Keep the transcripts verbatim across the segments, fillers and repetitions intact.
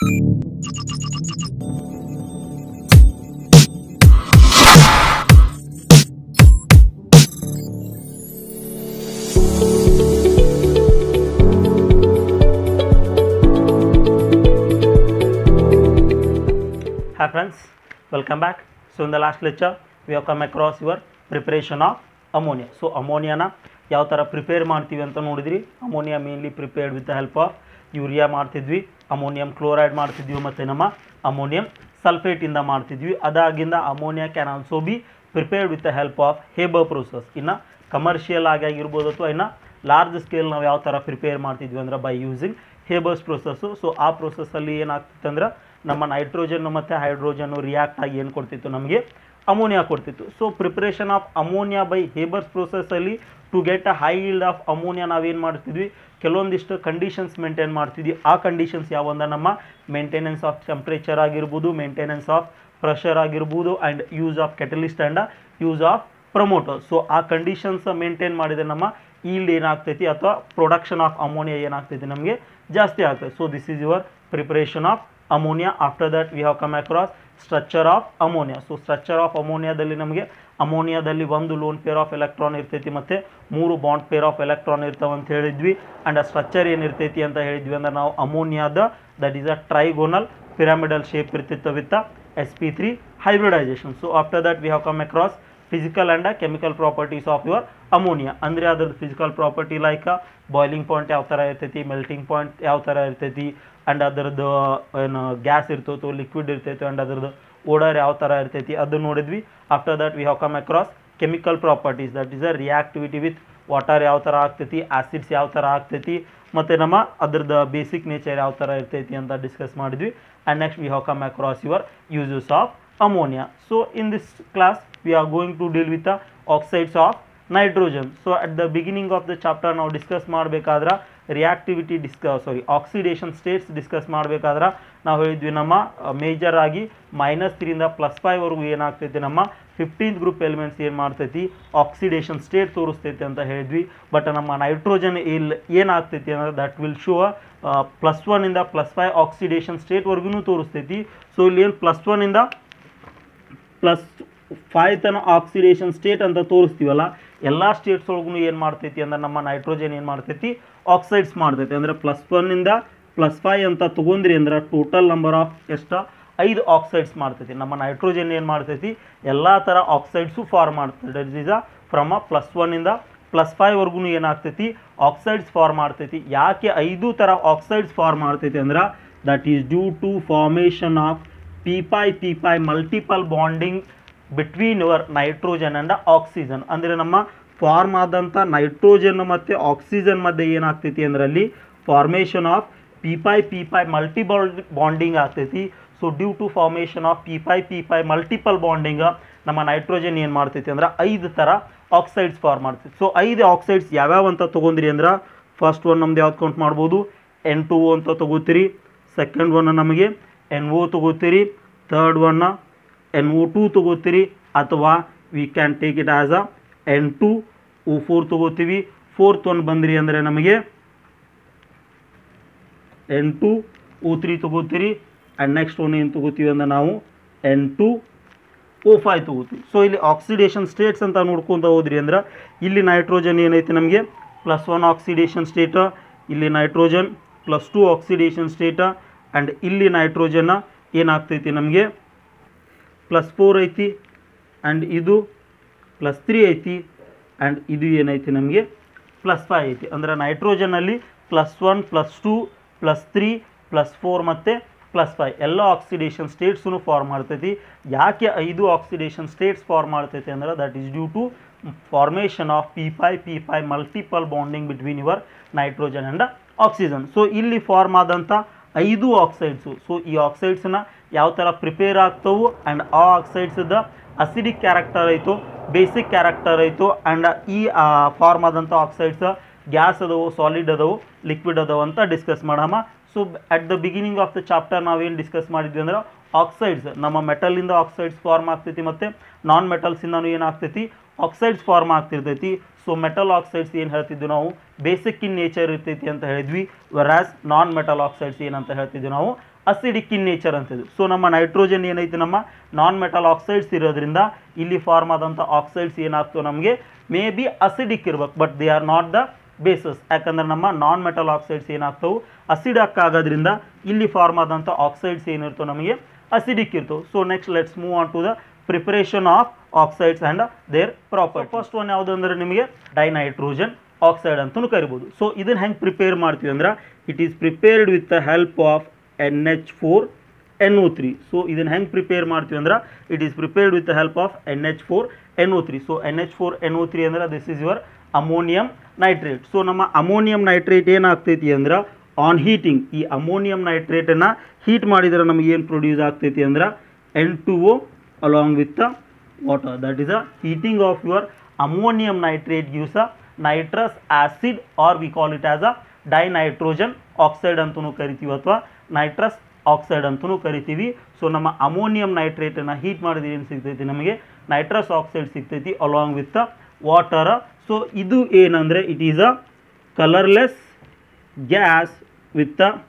Hi friends, welcome back. So in the last lecture we have come across your preparation of ammonia. So ammonia na ಯಾವ ತರ prepare ಮಾಡ್ತೀವಿ ಅಂತ ನೋಡಿದ್ರಿ. Ammonia mainly prepared with the help of urea ಮಾಡ್ತಿದ್ವಿ, ammonium chloride ಮಾಡ್ತಿದ್ವಿ, ಮತ್ತು ನಮ್ಮ ammonium sulphate ಇಂದ ಮಾಡ್ತಿದ್ವಿ. ಅದಾಗಿಂದ ammonia can also be prepared with the help of Haber process. ಇನ್ನು ಕಮರ್ಷಿಯಲ್ ಆಗಿ ಆಗಿರ್ಬೋದು ಅಥವಾ ಇನ್ನು ಲಾರ್ಜ್ ಸ್ಕೇಲ್ ನಾವು ಯಾವ ಥರ ಪ್ರಿಪೇರ್ ಮಾಡ್ತಿದ್ವಿ ಅಂದ್ರೆ by using Haber's process. So ಆ ಪ್ರೋಸೆಸ್ಸಲ್ಲಿ ಏನಾಗ್ತಿತ್ತು ಅಂದ್ರೆ ನಮ್ಮ ನೈಟ್ರೋಜನ್ ಮತ್ತು ಹೈಡ್ರೋಜನ್ನು ರಿಯಾಕ್ಟ್ ಆಗಿ ಏನು ಕೊಡ್ತಿತ್ತು, ನಮಗೆ ಅಮೋನಿಯಾ ಕೊಡ್ತಿತ್ತು. So preparation of ammonia by Haber's ಪ್ರೋಸೆಸ್ಸಲ್ಲಿ to get a high yield of ammonia ನಾವೇನು ಮಾಡ್ತಿದ್ವಿ, ಕೆಲವೊಂದಿಷ್ಟು ಕಂಡೀಷನ್ಸ್ ಮೇಂಟೈನ್ ಮಾಡ್ತಿದ್ವಿ. ಆ ಕಂಡೀಷನ್ಸ್ ಯಾವಂದ್ರೆ ನಮ್ಮ ಮೇಂಟೆನೆನ್ಸ್ ಆಫ್ ಟೆಂಪ್ರೇಚರ್ ಆಗಿರ್ಬೋದು, ಮೇಂಟೆನೆನ್ಸ್ ಆಫ್ ಪ್ರೆಷರ್ ಆಗಿರ್ಬೋದು, and use of catalyst and use of promoter. So ಆ ಕಂಡೀಷನ್ಸ್ ಮೇಂಟೈನ್ ಮಾಡಿದರೆ ನಮ್ಮ ಈಲ್ಡ್ ಏನಾಗ್ತೈತಿ ಅಥವಾ ಪ್ರೊಡಕ್ಷನ್ ಆಫ್ ಅಮೋನಿಯಾ ಏನಾಗ್ತೈತಿ ನಮಗೆ ಜಾಸ್ತಿ ಆಗ್ತದೆ. So this is your preparation of ammonia. After that we have come across structure of ammonia. So structure of ಅಮೋನಿಯಾದಲ್ಲಿ ನಮಗೆ ಅಮೋನಿಯಾದಲ್ಲಿ ಒಂದು ಲೋನ್ ಪೇರ್ ಆಫ್ ಎಲೆಕ್ಟ್ರಾನ್ ಇರ್ತೈತಿ ಮತ್ತು ಮೂರು ಬಾಂಡ್ ಪೇರ್ ಆಫ್ ಎಲೆಕ್ಟ್ರಾನ್ ಇರ್ತಾವೆ ಅಂತ ಹೇಳಿದ್ವಿ. ಆ್ಯಂಡ್ ಆ ಸ್ಟ್ರಕ್ಚರ್ ಏನಿರ್ತೈತಿ ಅಂತ ಹೇಳಿದ್ವಿ ಅಂದ್ರೆ ನಾವು ಅಮೋನಿಯಾದ that is a trigonal pyramidal shape ಇರ್ತಿತ್ತು with S P three hybridisation. So after that we have come across physical and chemical properties of your ammonia. ಅಂದರೆ ಅದ್ರದ್ದು physical property like boiling point ಯಾವ ಥರ ಇರ್ತೈತಿ, ಮೆಲ್ಟಿಂಗ್ ಪಾಯಿಂಟ್ ಯಾವ ಥರ ಇರ್ತೈತಿ, and ಅದರದ್ದು ಏನು ಗ್ಯಾಸ್ ಇರ್ತೈತೋ ಲಿಕ್ವಿಡ್ ಇರ್ತೈತೋ, ಆ್ಯಂಡ್ ಅದರದ್ದು ಓಡರ್ ಯಾವ ಥರ ಇರ್ತೈತಿ ಅದು ನೋಡಿದ್ವಿ. After that we have come across chemical properties that is a reactivity with water ಯಾವ ಥರ ಆಗ್ತೈತಿ, ಆಸಿಡ್ಸ್ ಯಾವ ಥರ ಆಗ್ತೈತಿ, ಮತ್ತು ನಮ್ಮ ಅದ್ರದ್ದು ಬೇಸಿಕ್ ನೇಚರ್ ಯಾವ ಥರ ಇರ್ತೈತಿ ಅಂತ ಡಿಸ್ಕಸ್ ಮಾಡಿದ್ವಿ. And next we have come across your uses of ammonia. So in this class we are going to deal with the oxides of nitrogen. So at the beginning of the chapter ನಾವು discuss ಮಾಡಬೇಕಾದ್ರೆ reactivity discuss sorry oxidation states discuss ಮಾಡಬೇಕಾದ್ರೆ ನಾವು ಹೇಳಿದ್ವಿ ನಮ್ಮ major ಆಗಿ minus ತ್ರೀಯಿಂದ plus ಫೈವ್ವರೆಗೂ ಏನಾಗ್ತೈತಿ ನಮ್ಮ ಫಿಫ್ಟೀನ್ತ್ ಗ್ರೂಪ್ ಎಲಿಮೆಂಟ್ಸ್ ಏನು ಮಾಡ್ತೈತಿ ಆಕ್ಸಿಡೇಷನ್ ಸ್ಟೇಟ್ ತೋರಿಸ್ತೈತಿ ಅಂತ ಹೇಳಿದ್ವಿ. ಬಟ್ ನಮ್ಮ ನೈಟ್ರೋಜನ್ ಇಲ್ಲಿ ಏನಾಗ್ತೈತಿ ಅಂದರೆ ದಟ್ ವಿಲ್ ಶೋ ಪ್ಲಸ್ ಒನ್ನಿಂದ ಪ್ಲಸ್ ಫೈವ್ ಆಕ್ಸಿಡೇಷನ್ ಸ್ಟೇಟ್ವರೆಗೂ ತೋರಿಸ್ತೈತಿ. ಸೊ ಇಲ್ಲಿ ಏನು ಪ್ಲಸ್ ಒನ್ನಿಂದ ಪ್ಲಸ್ ಫೈವ್ ತನ ಆಕ್ಸಿಡೇಷನ್ ಸ್ಟೇಟ್ ಅಂತ ತೋರಿಸ್ತೀವಲ್ಲ, ಎಲ್ಲ ಸ್ಟೇಟ್ಸ್ ಒಳಗೂ ಏನು ಮಾಡ್ತೈತಿ ಅಂದ್ರೆ ನಮ್ಮ ನೈಟ್ರೋಜನ್ ಏನು ಮಾಡ್ತೈತಿ ಆಕ್ಸೈಡ್ಸ್ ಮಾಡ್ತೈತಿ. ಅಂದರೆ ಪ್ಲಸ್ ಒನ್ನಿಂದ ಪ್ಲಸ್ ಫೈವ್ ಅಂತ ತೊಗೊಂಡ್ರಿ ಅಂದ್ರೆ ಟೋಟಲ್ ನಂಬರ್ ಆಫ್ ಎಷ್ಟು ಐದು ಆಕ್ಸೈಡ್ಸ್ ಮಾಡ್ತೈತಿ. ನಮ್ಮ ನೈಟ್ರೋಜನ್ ಏನು ಮಾಡ್ತೈತಿ ಎಲ್ಲ ಥರ ಆಕ್ಸೈಡ್ಸು ಫಾರ್ಮ್ ಮಾಡ್ತೈತಿ. That is a from a plus ಒನ್ನಿಂದ ಪ್ಲಸ್ ಫೈವ್ವರೆಗೂ ಏನಾಗ್ತೈತಿ ಆಕ್ಸೈಡ್ಸ್ ಫಾರ್ಮ್ ಮಾಡ್ತೈತಿ. ಯಾಕೆ ಐದು ಥರ ಆಕ್ಸೈಡ್ಸ್ ಫಾರ್ಮ್ ಮಾಡ್ತೈತಿ ಅಂದ್ರೆ that is due to formation of P pi P pi multiple bonding between your nitrogen and oxygen. ಅಂದರೆ ನಮ್ಮ ಫಾರ್ಮ್ ಆದಂಥ ನೈಟ್ರೋಜನ್ ಮತ್ತು ಆಕ್ಸಿಜನ್ ಮಧ್ಯೆ ಏನಾಗ್ತೈತಿ ಅಂದ್ರೆ ಅಲ್ಲಿ formation of P pi P pi multiple bonding ಆಗ್ತೈತಿ. So due to formation of P pi P pi multiple bonding ನಮ್ಮ ನೈಟ್ರೋಜನ್ ಏನು ಮಾಡ್ತೈತಿ ಅಂದ್ರೆ ಐದು ಥರ ಆಕ್ಸೈಡ್ಸ್ ಫಾರ್ಮ್ ಮಾಡ್ತೈತಿ. ಸೊ ಐದು ಆಕ್ಸೈಡ್ಸ್ ಯಾವ್ಯಾವ ಅಂತ ತೊಗೊಂಡ್ರಿ ಅಂದ್ರೆ ಫಸ್ಟ್ ಒನ್ ನಮ್ದು ಯಾವ್ದು ಕೌಂಟ್ ಮಾಡ್ಬೋದು, ಎನ್ ಟು ಓ ಅಂತ ತೊಗೋತೀರಿ. ಸೆಕೆಂಡ್ ಒನ್ ನಮಗೆ ಎನ್ ಓ ತೊಗೋತೀರಿ. ಥರ್ಡ್ ಒನ್ನ ಎನ್ ಓ ಟು ತೊಗೋತೀರಿ, ಅಥವಾ we can take it as a N two O four ತೊಗೋತೀವಿ. ಫೋರ್ತ್ ಒನ್ ಬಂದ್ರಿ ಅಂದರೆ ನಮಗೆ ಎನ್ ಟು ಓ ತ್ರೀ ತೊಗೋತೀರಿ. ಆ್ಯಂಡ್ ನೆಕ್ಸ್ಟ್ ಒನ್ ಏನು ತೊಗೋತೀವಿ ಅಂದ್ರೆ ನಾವು ಎನ್ ಟು ಓ ಫೈವ್ ತೊಗೋತೀವಿ. ಸೊ ಇಲ್ಲಿ ಆಕ್ಸಿಡೇಷನ್ ಸ್ಟೇಟ್ಸ್ ಅಂತ ನೋಡ್ಕೊತ ಹೋದ್ರಿ ಅಂದ್ರೆ ಇಲ್ಲಿ ನೈಟ್ರೋಜನ್ ಏನೈತಿ ನಮಗೆ ಪ್ಲಸ್ ಒನ್ ಆಕ್ಸಿಡೇಷನ್ ಸ್ಟೇಟ, ಇಲ್ಲಿ nitrogen plus two oxidation state, and ಇಲ್ಲಿ ನೈಟ್ರೋಜನ್ನ ಏನಾಗ್ತೈತಿ ನಮಗೆ ಪ್ಲಸ್ ಫೋರ್ ಐತಿ, ಆ್ಯಂಡ್ ಇದು ಪ್ಲಸ್ ತ್ರೀ ಐತಿ, ಆ್ಯಂಡ್ ಇದು ಏನೈತಿ ನಮಗೆ ಪ್ಲಸ್ ಫೈವ್ ಐತಿ. ಅಂದರೆ ನೈಟ್ರೋಜನಲ್ಲಿ plus one plus two plus three plus four ಮತ್ತು ಪ್ಲಸ್ ಫೈವ್ ಎಲ್ಲ ಆಕ್ಸಿಡೇಷನ್ ಸ್ಟೇಟ್ಸೂ ಫಾರ್ಮ್ ಮಾಡ್ತೈತಿ. ಯಾಕೆ ಐದು ಆಕ್ಸಿಡೇಷನ್ ಸ್ಟೇಟ್ಸ್ ಫಾರ್ಮ್ ಮಾಡ್ತೈತಿ ಅಂದ್ರೆ that is due to formation of P pi P pi multiple bonding between your nitrogen and oxygen. So ಇಲ್ಲಿ form ಆದಂಥ ಐದು ಆಕ್ಸೈಡ್ಸು. ಸೊ ಈ ಆಕ್ಸೈಡ್ಸನ್ನ ಯಾವ ಥರ ಪ್ರಿಪೇರ್ ಆಗ್ತವು, ಆ್ಯಂಡ್ ಆ ಆಕ್ಸೈಡ್ಸದ ಅಸಿಡಿಕ್ ಕ್ಯಾರೆಕ್ಟರ್ ಐತೋ ಬೇಸಿಕ್ ಕ್ಯಾರೆಕ್ಟರ್ ಐತೋ, ಆ್ಯಂಡ್ ಈ ಫಾರ್ಮ್ ಆದಂಥ ಆಕ್ಸೈಡ್ಸ್ ಗ್ಯಾಸ್ ಅದಾವು, ಸಾಲಿಡ್ ಅದಾವು, ಲಿಕ್ವಿಡ್ ಅದಾವು ಅಂತ ಡಿಸ್ಕಸ್ ಮಾಡಮ್ಮ. So at the beginning of the chapter ನಾವೇನು ಡಿಸ್ಕಸ್ ಮಾಡಿದ್ವಿ ಅಂದ್ರೆ ಆಕ್ಸೈಡ್ಸ್ ನಮ್ಮ ಮೆಟಲಿಂದ ಆಕ್ಸೈಡ್ಸ್ ಫಾರ್ಮ್ ಆಗ್ತೈತಿ, ಮತ್ತು ನಾನ್ ಮೆಟಲ್ಸಿಂದನೂ ಏನಾಗ್ತೈತಿ ಆಕ್ಸೈಡ್ಸ್ ಫಾರ್ಮ್ ಆಗ್ತಿರ್ತೈತಿ. ಸೊ ಮೆಟಲ್ ಆಕ್ಸೈಡ್ಸ್ ಏನು ಹೇಳ್ತಿದ್ವಿ ನಾವು ಬೇಸಿಕ್ ಇನ್ ನೇಚರ್ ಇರ್ತೈತಿ ಅಂತ ಹೇಳಿದ್ವಿ. ವರಾಸ್ ನಾನ್ ಮೆಟಲ್ ಆಕ್ಸೈಡ್ಸ್ ಏನಂತ ಹೇಳ್ತಿದ್ವಿ ನಾವು ಅಸಿಡಿಕ್ ಇನ್ ನೇಚರ್ ಅಂತಿದ್ವಿ. ಸೊ ನಮ್ಮ ನೈಟ್ರೋಜನ್ ಏನೈತಿ ನಮ್ಮ ನಾನ್ ಮೆಟಲ್ ಆಕ್ಸೈಡ್ಸ್ ಇರೋದ್ರಿಂದ ಇಲ್ಲಿ ಫಾರ್ಮ್ ಆದಂಥ ಆಕ್ಸೈಡ್ಸ್ ಏನಾಗ್ತವೆ ನಮಗೆ ಮೇ ಬಿ ಅಸಿಡಿಕ್ ಇರ್ಬೇಕು, but they are not the bases. ಯಾಕಂದ್ರೆ ನಮ್ಮ ನಾನ್ ಮೆಟಲ್ ಆಕ್ಸೈಡ್ಸ್ ಏನಾಗ್ತವೆ ಅಸಿಡಕ್ ಆಗೋದ್ರಿಂದ ಇಲ್ಲಿ ಫಾರ್ಮ್ ಆದಂಥ ಆಕ್ಸೈಡ್ಸ್ ಏನಿರ್ತವೆ ನಮಗೆ ಅಸಿಡಿಕ್ ಇರ್ತವೆ. So next let's move on to the preparation of oxides and their proper. First one ಯಾವುದು ಅಂದ್ರೆ ನಿಮಗೆ ಡೈನೈಟ್ರೋಜನ್ ಆಕ್ಸೈಡ್ ಅಂತಲೂ ಕರಿಬೋದು. ಸೊ ಇದನ್ನು ಹೆಂಗೆ ಪ್ರಿಪೇರ್ ಮಾಡ್ತೀವಿ ಅಂದ್ರೆ it is prepared with the help of N H four N O three. So ಇದನ್ನು ಹೆಂಗೆ ಪ್ರಿಪೇರ್ ಮಾಡ್ತೀವಿ ಅಂದ್ರೆ it is prepared with the help of N H four N O three. So N H four N O three ಅಂದ್ರೆ this is your ammonium nitrate. So ನಮ್ಮ ammonium nitrate ಏನಾಗ್ತೈತಿ ಅಂದ್ರೆ on heating ಈ ammonium ನೈಟ್ರೇಟನ್ನು heat ಮಾಡಿದರೆ ನಮಗೆ ಏನು produce ಆಗ್ತೈತಿ ಅಂದ್ರೆ N two O along with the water. That is a heating of your ammonium nitrate gives a nitrous acid, or we call it as a dinitrogen oxide ಅಂತಲೂ ಕರಿತೀವಿ ಅಥವಾ ನೈಟ್ರಸ್ ಆಕ್ಸೈಡ್ ಅಂತಲೂ ಕರಿತೀವಿ. ಸೊ ನಮ್ಮ ammonium ನೈಟ್ರೇಟನ್ನು heat ಮಾಡಿದ್ರೆ ಏನು ಸಿಗ್ತೈತಿ ನಮಗೆ ನೈಟ್ರಸ್ ಆಕ್ಸೈಡ್ ಸಿಗ್ತೈತಿ along with the water. So ಇದು ಏನಂದರೆ it is a colourless gas with a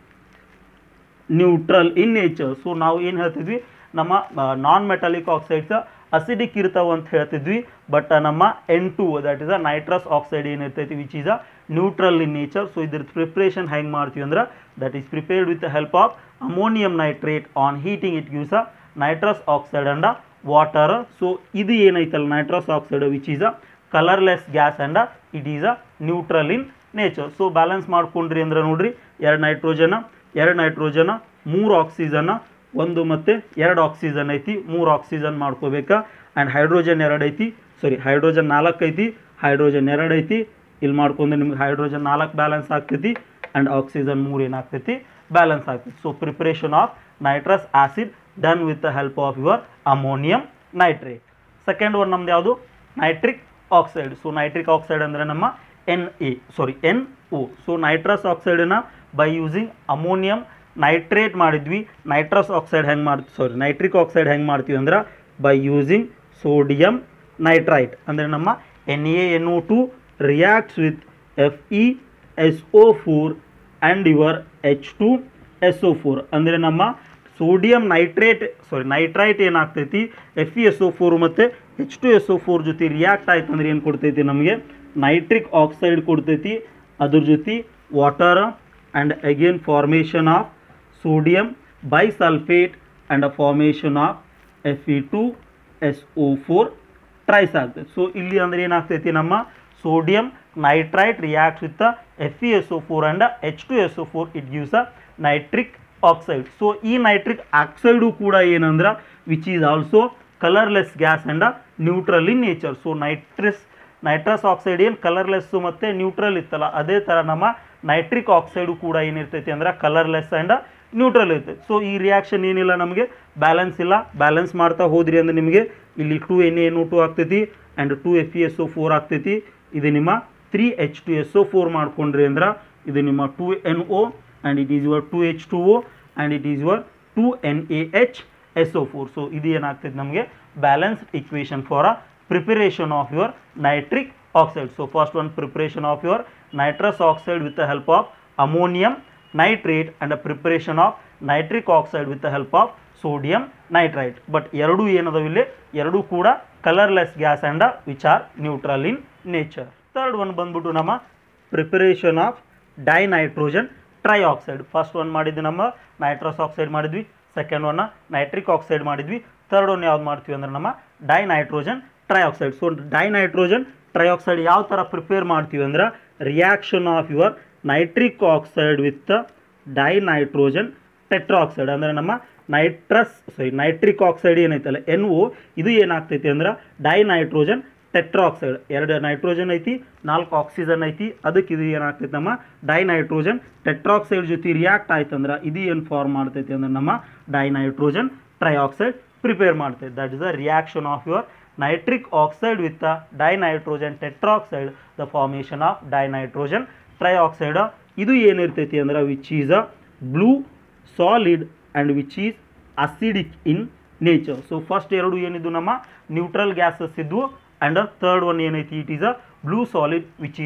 neutral in nature. So ನಾವು ಏನು ಹೇಳ್ತಿದ್ವಿ ನಮ್ಮ ನಾನ್ ಮೆಟಾಲಿಕ್ ಆಕ್ಸೈಡ್ಸ್ ಅಸಿಡಿಕ್ ಇರ್ತಾವೆ ಅಂತ ಹೇಳ್ತಿದ್ವಿ, ಬಟ್ ನಮ್ಮ N two that is a nitrous oxide ಏನಿರ್ತೈತಿ which is a neutral in nature. So ಇದ್ರ ಪ್ರಿಪ್ರೇಷನ್ ಹೆಂಗೆ ಮಾಡ್ತೀವಿ ಅಂದ್ರೆ that is prepared with the help of ammonium nitrate on heating it gives a nitrous oxide and a water. So ಇದು ಏನೈತಲ್ಲ nitrous oxide which is a colourless gas and it is a neutral in nature. So balance ಮಾಡ್ಕೊಂಡ್ರಿ ಅಂದ್ರೆ ನೋಡ್ರಿ ಎರಡು ನೈಟ್ರೋಜನ ಎರಡು ನೈಟ್ರೋಜನ ಮೂರು ಆಕ್ಸಿಜನ್ನ ಒಂದು ಮತ್ತು ಎರಡು ಆಕ್ಸಿಜನ್ ಐತಿ, ಮೂರು ಆಕ್ಸಿಜನ್ ಮಾಡ್ಕೋಬೇಕಾ. ಆ್ಯಂಡ್ ಹೈಡ್ರೋಜನ್ ಎರಡು ಐತಿ, ಸಾರಿ ಹೈಡ್ರೋಜನ್ ನಾಲ್ಕು ಐತಿ, ಹೈಡ್ರೋಜನ್ ಎರಡು ಐತಿ. ಇಲ್ಲಿ ಮಾಡ್ಕೊಂಡ್ರೆ ನಿಮ್ಗೆ ಹೈಡ್ರೋಜನ್ ನಾಲ್ಕು ಬ್ಯಾಲೆನ್ಸ್ ಆಗ್ತೈತಿ ಆ್ಯಂಡ್ ಆಕ್ಸಿಜನ್ ಮೂರು ಏನಾಗ್ತೈತಿ ಬ್ಯಾಲೆನ್ಸ್ ಆಗ್ತೈತಿ. So preparation of nitrous acid done with the help of your ammonium nitrate. Second one ನಮ್ದು ಯಾವುದು nitric oxide. So nitric oxide ಅಂದರೆ ನಮ್ಮ N A sorry N O. So nitrous ಆಕ್ಸೈಡನ್ನು by using ammonium nitrate ಮಾಡಿದ್ವಿ. Nitrous oxide ಹೆಂಗೆ ಮಾಡ್ತೀವಿ ಸಾರಿ nitric oxide ಹೆಂಗೆ ಮಾಡ್ತೀವಿ ಅಂದ್ರೆ ಬೈ ಯೂಸಿಂಗ್ ಸೋಡಿಯಂ ನೈಟ್ರೈಟ್. ಅಂದರೆ ನಮ್ಮ N A N O two reacts with F E S O four and your H two S O four. ಅಂದರೆ ನಮ್ಮ ಸೋಡಿಯಂ ನೈಟ್ರೇಟ್ ಸಾರಿ ನೈಟ್ರೈಟ್ ಏನಾಗ್ತೈತಿ F E S O four ಮತ್ತು H two S O four ಜೊತೆ react ಆಯ್ತು ಅಂದರೆ ಏನು ಕೊಡ್ತೈತಿ ನಮಗೆ ನೈಟ್ರಿಕ್ ಆಕ್ಸೈಡ್ ಕೊಡ್ತೈತಿ. ಅದ್ರ ಜೊತೆ water and again formation of sodium bisulfate and a formation of F E two S O four thrice ಆಗ್ತದೆ. ಸೊ ಇಲ್ಲಿ ಅಂದರೆ ಏನಾಗ್ತೈತಿ ನಮ್ಮ sodium nitrite reacts with F E S O four and H two S O four it gives a nitric oxide. So ಈ nitric oxide ಕೂಡ ಏನಂದ್ರೆ which is also colourless gas and neutral in nature. So nitrous nitrous oxide ಏನು colourless ಮತ್ತು neutral ಇತ್ತಲ್ಲ ಅದೇ ಥರ ನಮ್ಮ nitric oxide ಕೂಡ ಏನಿರ್ತೈತಿ ಅಂದ್ರೆ ಕಲರ್ಲೆಸ್ ಆ್ಯಂಡ್ ನ್ಯೂಟ್ರಲ್ ಇರ್ತೈತಿ. ಸೊ ಈ ರಿಯಾಕ್ಷನ್ ಏನಿಲ್ಲ ನಮಗೆ ಬ್ಯಾಲೆನ್ಸ್ ಇಲ್ಲ. ಬ್ಯಾಲೆನ್ಸ್ ಮಾಡ್ತಾ ಹೋದ್ರಿ ಅಂದರೆ ನಿಮಗೆ ಇಲ್ಲಿ two N N O two ಆಗ್ತೈತಿ and two F E S O four ಆಗ್ತೈತಿ. ಇದು ನಿಮ್ಮ three H two S O four ಮಾಡ್ಕೊಂಡ್ರಿ ಅಂದ್ರೆ ಇದು ನಿಮ್ಮ two N O and it is your two H two O and it is your two N A H S O four. So ಇದು ಏನಾಗ್ತೈತಿ ನಮಗೆ balanced equation for a preparation of your nitric oxide. So first one preparation of your nitrous oxide with the help of ammonium nitrate and the preparation of nitric oxide with the help of sodium nitrite. But ಎರಡು ಏನದವಿಲ್ಲ ಎರಡು ಕೂಡ colourless gas and which are neutral in nature. Third one ಬಂದ್ಬಿಟ್ಟು ನಮ್ಮ preparation of dinitrogen trioxide. First one ಮಾಡಿದ್ವಿ ನಮ್ಮ nitrous oxide ಮಾಡಿದ್ವಿ, second ಒನ್ನ ನೈಟ್ರಿಕ್ ಆಕ್ಸೈಡ್ ಮಾಡಿದ್ವಿ, ಥರ್ಡ್ ಒನ್ ಯಾವ್ದು ಮಾಡ್ತೀವಿ ಅಂದ್ರೆ ನಮ್ಮ dinitrogen trioxide. So dinitrogen trioxide ಯಾವ ಥರ ಪ್ರಿಪೇರ್ ಮಾಡ್ತೀವಿ ಅಂದ್ರೆ reaction of your nitric oxide with dinitrogen tetroxide. ಅಂದರೆ ನಮ್ಮ ನೈಟ್ರಸ್ ಸಾರಿ ನೈಟ್ರಿಕ್ ಆಕ್ಸೈಡ್ ಏನೈತಲ್ಲ ಎನ್ ಒ ಇದು ಏನಾಗ್ತೈತಿ ಅಂದ್ರೆ ಡೈನೈಟ್ರೋಜನ್ ಟೆಟ್ರಾಕ್ಸೈಡ್. ಎರಡು ನೈಟ್ರೋಜನ್ ಐತಿ ನಾಲ್ಕು ಆಕ್ಸಿಜನ್ ಐತಿ, ಅದಕ್ಕೆ ಇದು ಏನಾಗ್ತೈತಿ ನಮ್ಮ ಡೈನೈಟ್ರೋಜನ್ ಟೆಟ್ರಾಕ್ಸೈಡ್ ಜೊತೆ ರಿಯಾಕ್ಟ್ ಆಯ್ತು ಅಂದ್ರೆ ಇದು ಏನು ಫಾರ್ಮ್ ಮಾಡ್ತೈತಿ ಅಂದ್ರೆ ನಮ್ಮ ಡೈನೈಟ್ರೋಜನ್ ಟ್ರೈಆಕ್ಸೈಡ್ ಪ್ರಿಪೇರ್ ಮಾಡ್ತೈತಿ. That is the reaction of your nitric oxide with the dinitrogen tetroxide, the formation of dinitrogen trioxide. ಇದು ಏನಿರ್ತೈತಿ ಅಂದ್ರೆ which is a blue solid and which is acidic in nature. So first ಎರಡು ಏನಿದ್ದು ನಮ್ಮ neutral gases ಇದ್ವು and third one ಏನೈತಿ it is a blue solid which is a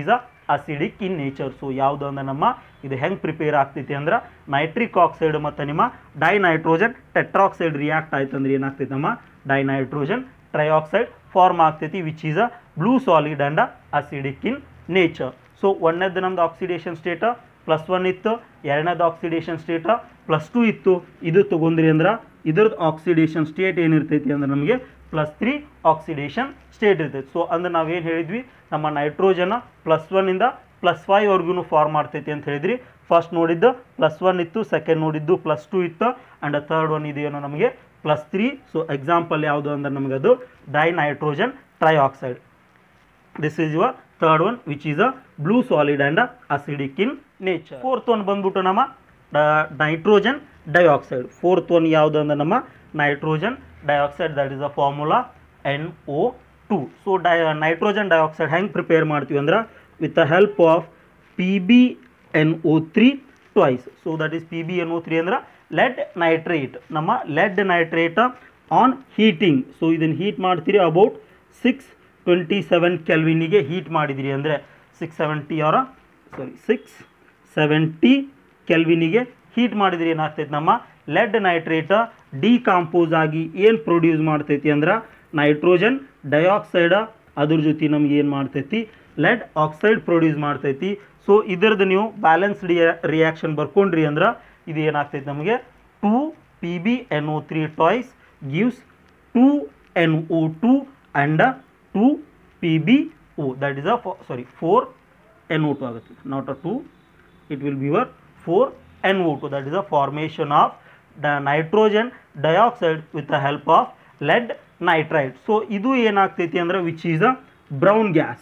acidic in nature. So ಯಾವುದು ಅಂದ್ರೆ ನಮ್ಮ ಇದು ಹೆಂಗೆ ಪ್ರಿಪೇರ್ ಆಗ್ತೈತಿ ಅಂದ್ರೆ ನೈಟ್ರಿಕ್ ಆಕ್ಸೈಡ್ ಮತ್ತು ನಿಮ್ಮ ಡೈನೈಟ್ರೋಜನ್ ಟೆಟ್ರಾಕ್ಸೈಡ್ ರಿಯಾಕ್ಟ್ ಆಯ್ತು ಅಂದ್ರೆ ಏನಾಗ್ತೈತೆ ನಮ್ಮ ಡೈನೈಟ್ರೋಜನ್ ಟ್ರೈಆಕ್ಸೈಡ್ ಫಾರ್ಮ್ ಆಗ್ತೈತಿ which is a blue solid and acidic in nature. So ಒಂದನೇದು ನಮ್ದು ಆಕ್ಸಿಡೇಷನ್ ಸ್ಟೇಟ ಪ್ಲಸ್ ಒನ್ ಇತ್ತು, ಎರಡನೇದು ಆಕ್ಸಿಡೇಷನ್ ಸ್ಟೇಟ ಪ್ಲಸ್ ಟು ಇತ್ತು. ಇದು ತೊಗೊಂಡ್ರಿ ಅಂದ್ರೆ ಇದ್ರದ್ದು ಆಕ್ಸಿಡೇಷನ್ ಸ್ಟೇಟ್ ಏನಿರ್ತೈತಿ ಅಂದ್ರೆ ನಮಗೆ ಪ್ಲಸ್ ತ್ರೀ ಆಕ್ಸಿಡೇಷನ್ ಸ್ಟೇಟ್ ಇರ್ತೈತಿ. ಸೊ ಅಂದ್ರೆ ನಾವೇನು ಹೇಳಿದ್ವಿ ನಮ್ಮ ನೈಟ್ರೋಜನ್ ಪ್ಲಸ್ ಒನ್ನಿಂದ ಪ್ಲಸ್ ಫೈವ್ ವರ್ಗೂ ಫಾರ್ಮ್ ಮಾಡ್ತೈತಿ ಅಂತ ಹೇಳಿದ್ರಿ. ಫಸ್ಟ್ ನೋಡಿದ್ದು ಪ್ಲಸ್ ಒನ್ ಇತ್ತು, ಸೆಕೆಂಡ್ ನೋಡಿದ್ದು ಪ್ಲಸ್ ಟು ಇತ್ತು, ಆ್ಯಂಡ್ ಥರ್ಡ್ ಒನ್ ಇದೆಯೇನೋ ನಮಗೆ ಪ್ಲಸ್ ತ್ರೀ. ಸೊ ಎಕ್ಸಾಂಪಲ್ ಯಾವುದು ಅಂದ್ರೆ ನಮಗೆ ಅದು dinitrogen trioxide. This is your third one which is a blue solid and acidic in nature. Fourth one ಬಂದ್ಬಿಟ್ಟು ನಮ್ಮ ನೈಟ್ರೋಜನ್ ಡೈಆಕ್ಸೈಡ್. ಫೋರ್ತ್ ಒನ್ ಯಾವುದು ಅಂದ್ರೆ ನಮ್ಮ nitrogen dioxide, that is a formula N O two. So di nitrogen dioxide ಹೆಂಗೆ prepare ಮಾಡ್ತೀವಿ ಅಂದ್ರೆ with the help of P B N O three twice. So that is P B N O three ಅಂದ್ರೆ lead nitrate. ನಮ್ಮ lead nitrate on heating. So ಇದನ್ನು heat ಮಾಡ್ತೀರಿ about six twenty seven ಕೆಲ್ವಿನಿಗೆ heat ಮಾಡಿದಿರಿ ಅಂದರೆ six seventy ಅವರ sorry six seventy ಕೆಲ್ವಿನಿಗೆ heat ಮಾಡಿದ್ರಿ ಏನಾಗ್ತೈತಿ ನಮ್ಮ ಲೆಡ್ ನೈಟ್ರೇಟ್ ಡಿಕಾಂಪೋಸ್ ಆಗಿ ಏನು ಪ್ರೊಡ್ಯೂಸ್ ಮಾಡ್ತೈತಿ ಅಂದ್ರೆ ನೈಟ್ರೋಜನ್ ಡೈಆಕ್ಸೈಡ್ ಅದ್ರ ಜೊತೆ ನಮ್ಗೆ ಏನು ಮಾಡ್ತೈತಿ ಲೆಡ್ ಆಕ್ಸೈಡ್ ಪ್ರೊಡ್ಯೂಸ್ ಮಾಡ್ತೈತಿ. ಸೊ ಇದರದ್ದು ನೀವು ಬ್ಯಾಲೆನ್ಸ್ ರಿಯಾಕ್ಷನ್ ಬರ್ಕೊಂಡ್ರಿ ಅಂದ್ರೆ ಇದು ಏನಾಗ್ತೈತಿ ನಮಗೆ two P B N O three twice gives two N O two and two P B O that is a sorry four N O two ಆಗುತ್ತೆ, not a two, it will be your four N O two. That is a formation of the nitrogen dioxide with the help of lead nitride. So ಇದು ಏನಾಗ್ತೈತಿ ಅಂದ್ರೆ which is a brown gas,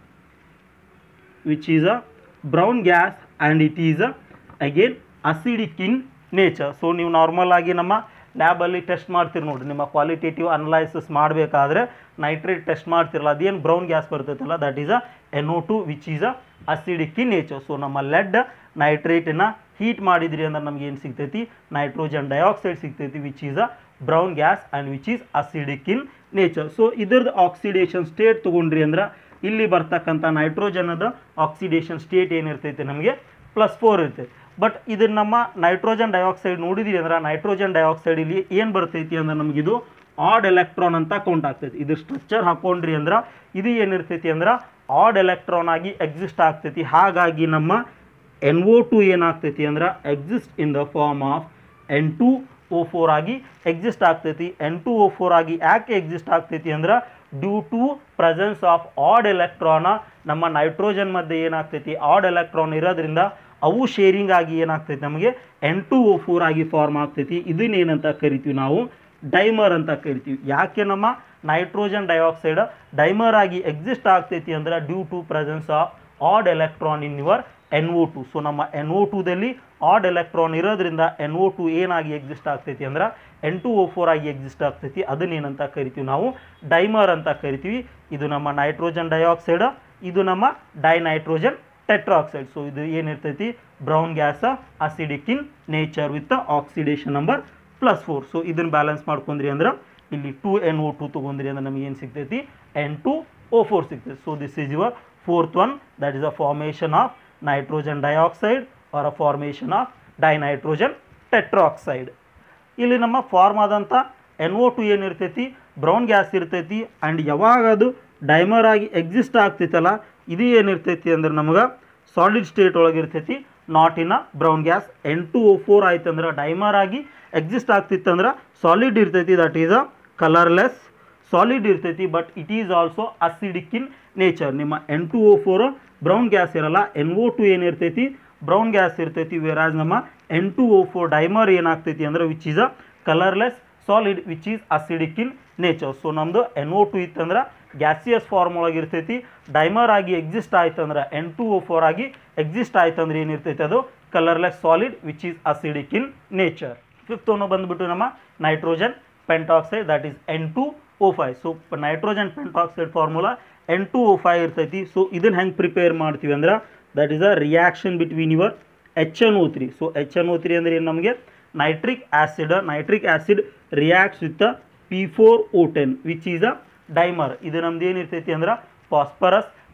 which is a brown gas and it is a again acidic in nature. So ನೀವು normal ಆಗಿ ನಮ್ಮ ಲ್ಯಾಬಲ್ಲಿ test ಮಾಡ್ತೀರಿ ನೋಡಿರಿ, ನಿಮ್ಮ ಕ್ವಾಲಿಟೇಟಿವ್ ಅನಲೈಸಿಸ್ ಮಾಡಬೇಕಾದ್ರೆ ನೈಟ್ರೇಟ್ ಟೆಸ್ಟ್ ಮಾಡ್ತಿರಲ್ಲ ಅದೇನು ಬ್ರೌನ್ ಗ್ಯಾಸ್ ಬರ್ತೈತಲ್ಲ that is a N O two which is a acidic in nature. So ನಮ್ಮ ಲೆಡ್ ನೈಟ್ರೇಟನ್ನು ಹೀಟ್ ಮಾಡಿದ್ರಿ ಅಂದ್ರೆ ನಮ್ಗೆ ಏನು ಸಿಗ್ತೈತಿ ನೈಟ್ರೋಜನ್ ಡೈಆಕ್ಸೈಡ್ ಸಿಗ್ತೈತಿ which is a brown gas and which is acidic in nature. So ಇದ್ರದ್ದು ಆಕ್ಸಿಡೇಷನ್ ಸ್ಟೇಟ್ ತೊಗೊಂಡ್ರಿ ಅಂದ್ರೆ ಇಲ್ಲಿ ಬರ್ತಕ್ಕಂಥ ನೈಟ್ರೋಜನದ ಆಕ್ಸಿಡೇಷನ್ ಸ್ಟೇಟ್ ಏನಿರ್ತೈತೆ ನಮಗೆ ಪ್ಲಸ್ ಫೋರ್ ಇರ್ತೈತೆ. ಬಟ್ ಇದನ್ನು ನಮ್ಮ ನೈಟ್ರೋಜನ್ ಡೈಆಕ್ಸೈಡ್ ನೋಡಿದ್ರಿ ಅಂದ್ರೆ ನೈಟ್ರೋಜನ್ ಡೈಆಕ್ಸೈಡ್ ಇಲ್ಲಿ ಏನು ಬರ್ತೈತಿ ಅಂದ್ರೆ ನಮಗಿದು ಆಡ್ ಎಲೆಕ್ಟ್ರಾನ್ ಅಂತ ಕೌಂಟ್ ಆಗ್ತೈತಿ. ಇದು ಸ್ಟ್ರಕ್ಚರ್ ಹಾಕೊಂಡ್ರಿ ಅಂದ್ರೆ ಇದು ಏನಿರ್ತೈತಿ ಅಂದ್ರೆ ಆಡ್ ಎಲೆಕ್ಟ್ರಾನ್ ಆಗಿ ಎಕ್ಸಿಸ್ಟ್ ಆಗ್ತೈತಿ. ಹಾಗಾಗಿ ನಮ್ಮ ಎನ್ ಒ ಟು ಏನಾಗ್ತೈತಿ ಅಂದ್ರೆ exist in the form of N two O four ಆಗಿ ಎಕ್ಸಿಸ್ಟ್ ಆಗ್ತೈತಿ. ಎನ್ ಟು ಓ ಫೋರ್ ಆಗಿ ಯಾಕೆ ಎಕ್ಸಿಸ್ಟ್ ಆಗ್ತೈತಿ ಅಂದ್ರೆ due to presence of odd electron. ನಮ್ಮ ನೈಟ್ರೋಜನ್ ಮಧ್ಯೆ ಏನಾಗ್ತೈತಿ ಆಡ್ ಎಲೆಕ್ಟ್ರಾನ್ ಇರೋದ್ರಿಂದ ಅವು ಶೇರಿಂಗ್ ಆಗಿ ಏನಾಗ್ತೈತಿ ನಮಗೆ ಎನ್ ಟು ಓ ಫೋರ್ ಆಗಿ ಫಾರ್ಮ್ ಆಗ್ತೈತಿ. ಇದನ್ನೇನಂತ ಕರಿತೀವಿ ನಾವು ಡೈಮರ್ ಅಂತ ಕರಿತೀವಿ. ಯಾಕೆ ನಮ್ಮ ನೈಟ್ರೋಜನ್ ಡೈಆಕ್ಸೈಡ್ ಡೈಮರ್ ಆಗಿ ಎಕ್ಸಿಸ್ಟ್ ಆಗ್ತೈತಿ ಅಂದ್ರೆ due to presence of odd electron in your N O two. So ನಮ್ಮ ಎನ್ ಒ ಟುದಲ್ಲಿ ಆಡ್ ಎಲೆಕ್ಟ್ರಾನ್ ಇರೋದ್ರಿಂದ ಎನ್ ಒ ಟು ಏನಾಗಿ ಎಕ್ಸಿಸ್ಟ್ ಆಗ್ತೈತಿ ಅಂದ್ರೆ ಎನ್ ಟು ಓ ಫೋರ್ ಆಗಿ ಎಕ್ಸಿಸ್ಟ್ ಆಗ್ತೈತಿ. ಅದನ್ನೇನಂತ ಕರಿತೀವಿ ನಾವು ಡೈಮರ್ ಅಂತ ಕರಿತೀವಿ. ಇದು ನಮ್ಮ ನೈಟ್ರೋಜನ್ ಡೈಆಕ್ಸೈಡ್, ಇದು ನಮ್ಮ ಡೈನೈಟ್ರೋಜನ್ ಟೆಟ್ರಾಕ್ಸೈಡ್. ಸೊ ಇದು ಏನಿರ್ತೈತಿ brown gas acidic in nature with oxidation number plus four. So ಇದನ್ನು ಬ್ಯಾಲೆನ್ಸ್ ಮಾಡ್ಕೊಂಡ್ರಿ ಅಂದ್ರೆ ಇಲ್ಲಿ ಟು ಎನ್ ಒ ಟು ತೊಗೊಂಡ್ರಿ ಅಂದ್ರೆ ನಮಗೆ ಏನು ಸಿಗ್ತೈತಿ ಎನ್ ಟು ಓ ಫೋರ್ ಸಿಗ್ತೈತಿ. So this is your fourth one that is a formation of nitrogen dioxide or a formation of dinitrogen tetroxide. ಇಲ್ಲಿ ನಮ್ಮ ಫಾರ್ಮ್ ಆದಂಥ ಎನ್ ಒ ಟು ಏನಿರ್ತೈತಿ ಬ್ರೌನ್ ಗ್ಯಾಸ್ ಇರ್ತೈತಿ. ಆ್ಯಂಡ್ ಯಾವಾಗ ಅದು ಡೈಮರ್ ಆಗಿ exist ಆಗ್ತೈತಲ್ಲ ಇದು ಏನಿರ್ತೈತಿ ಅಂದ್ರೆ ನಮಗೆ ಸಾಲಿಡ್ ಸ್ಟೇಟ್ ಒಳಗೆ ಇರ್ತೈತಿ, not in a brown gas. N two O four ಆಯ್ತು ಅಂದ್ರೆ ಡೈಮರ್ ಆಗಿ ಎಕ್ಸಿಸ್ಟ್ ಆಗ್ತಿತ್ತಂದ್ರೆ ಸಾಲಿಡ್ ಇರ್ತೈತಿ, that is a colourless solid ಇರ್ತೈತಿ. But it is also acidic in nature. ನಿಮ್ಮ N two O four brown gas ಇರಲ್ಲ, ಎನ್ ಒ ಟು ಏನಿರ್ತೈತಿ brown gas ಇರ್ತೈತಿ. ವೇರಾಜ್ ನಮ್ಮ N two O four dimer ಏನಾಗ್ತೈತಿ ಅಂದ್ರೆ which is a colourless solid which is acidic in nature. So ನಮ್ಮದು N O two ಇತ್ತಂದ್ರೆ gaseous form ಒಳಗೆ ಇರ್ತೈತಿ. ಡೈಮರ್ ಆಗಿ ಎಕ್ಸಿಸ್ಟ್ ಆಯ್ತು ಅಂದ್ರೆ ಎನ್ ಟು ಓ ಫೋರ್ ಆಗಿ ಎಕ್ಸಿಸ್ಟ್ ಆಯ್ತು ಅಂದ್ರೆ ಏನಿರ್ತೈತಿ ಅದು colourless solid which is acidic in nature. Fifth one ಬಂದುಬಿಟ್ಟು ನಮ್ಮ nitrogen pentoxide that is N two O five. So nitrogen pentoxide formula N two O five ಇರ್ತೈತಿ. ಸೊ ಇದನ್ನು ಹೆಂಗೆ ಪ್ರಿಪೇರ್ ಮಾಡ್ತೀವಿ ಅಂದ್ರೆ that is a reaction between your H N O three. So H N O three ಅಂದರೆ ಏನು ನಮಗೆ nitric acid. Nitric acid reacts with P four O ten which is a dimer. ಇದು ನಮ್ದು ಏನಿರ್ತೈತಿ ಅಂದ್ರೆ ಫಾಸ್ಫರಸ್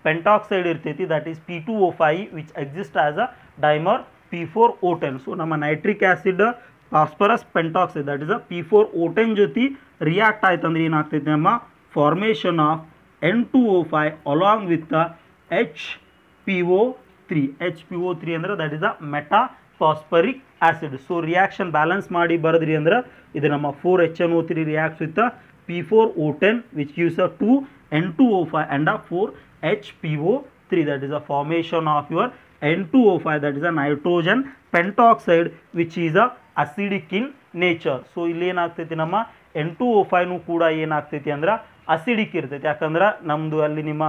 ಪೆಂಟಾಕ್ಸೈಡ್ ಇರ್ತೈತಿ, that is P two O five which exist as a dimer P four O ten. So ನಮ್ಮ nitric acid phosphorus pentoxide that is a P four O ten ಜೊತೆ react ಆಯ್ತಂದ್ರೆ ಏನಾಗ್ತೈತಿ ನಮ್ಮ formation of N two O five along with H P O three. H P O three ಅಂದರೆ that is a meta phosphoric acid. So reaction balance ಮಾಡಿ ಬರೆದ್ರಿ ಅಂದ್ರೆ ಇದು ನಮ್ಮ four H N O three reacts with P four O ten which gives a two N two O five and a four H P O three. That is a formation of your N two O five that is a nitrogen pentoxide which is a acidic in nature. So ಇಲ್ಲಿ ಏನಾಗ್ತೈತಿ ನಮ್ಮ N two ಓ ಫೈವ್ನು ಕೂಡ ಏನಾಗ್ತೈತಿ ಅಂದ್ರೆ acidic ಇರ್ತೈತಿ. ಯಾಕಂದ್ರೆ ನಮ್ಮದು ಅಲ್ಲಿ ನಿಮ್ಮ